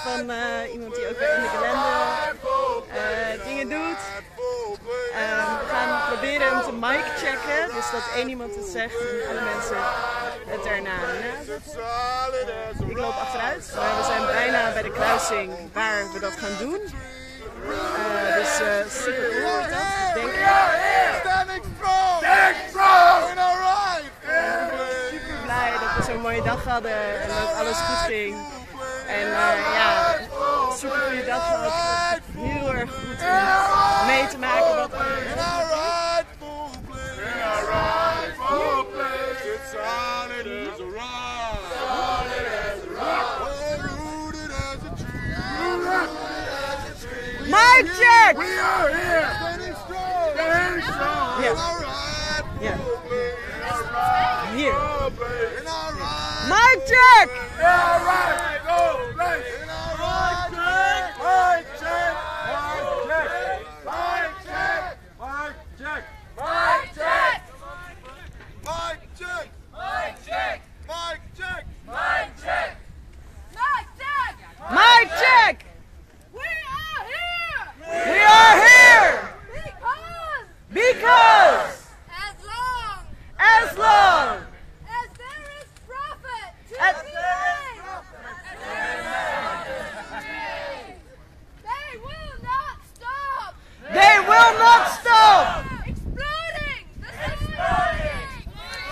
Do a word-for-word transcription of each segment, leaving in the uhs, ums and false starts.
van uh, iemand die ook weer in de kalender uh, dingen doet. Uh, we gaan proberen hem te mic checken, dus dat één iemand het zegt en alle mensen het daarna nazetten. Ik loop achteruit, maar we zijn bijna bij de kruising waar we dat gaan doen. Uh, dus uh, super cool wordt dat, denk ik. Standing strong! Standing strong! In our right! Super blij dat we zo'n mooie dag hadden en dat alles goed ging. En uh, ja, super goede dag gehad. Heel erg goed om mee te maken wat er In our rightful place! In our rightful place! It's solid as a rock! Solid as a rock! Rooted as a tree! Mic check! We are here! Standing strong! Standing strong! Yeah. In our rightful Yeah. place! In our rightful Here. place! In our right! Mic check! In our rightful place! In our right check! Mic check! Mic check! Mic check! Mic check! Mic check! Mic check! Mic check! Mic check! Mic check! Mic check! We are here! We are here! Because Because as long as long as there is profit to as be made, they will not stop they will not stop exploiting the society.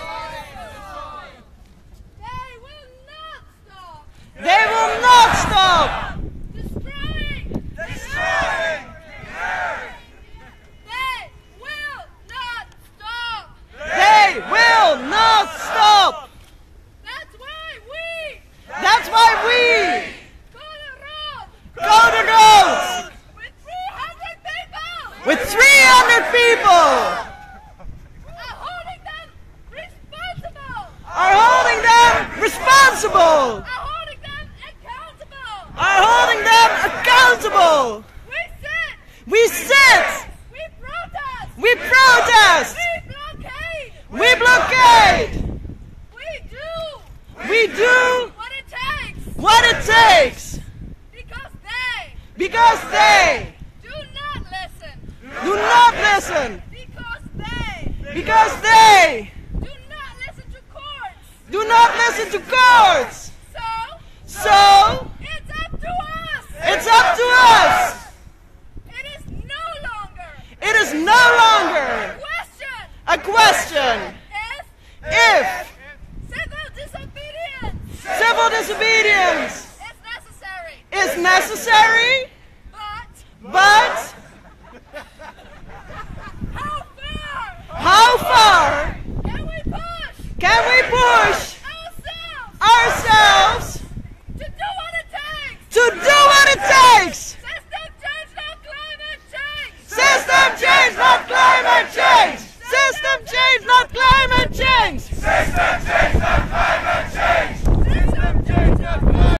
They will not stop they will not stop destroying. Destroying! They will not stop. they will not stop That's why we that's why we go the road go the road with three hundred people. with three hundred people Are holding them responsible. are holding them responsible Are holding them accountable. are holding them accountable We sit. we sit We protest. we protest We blockade. we blockade We do we do what it takes what it takes because they because they do not listen. do not listen Because they because they do not listen to courts. do not listen to courts. So So it's up to us. it's up to us. It is no longer It is no longer question a question if if civil disobedience civil disobedience is necessary. is necessary, But but how far how far can we push can we push ourselves ourselves to do what it takes to do what it takes